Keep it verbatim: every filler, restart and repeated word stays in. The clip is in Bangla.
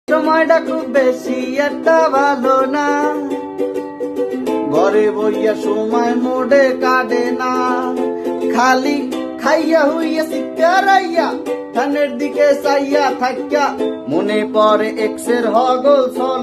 সময়টা খুব বেশি একটা ভালো না, ঘরে বইয়া সময় মোড়ে কাটে না, খালি খাইয়া হইয়া শিকারাইয়া ধানের দিকে চাইয়া থাকিয়া মনে পড়ে এক্সের হগল ছল।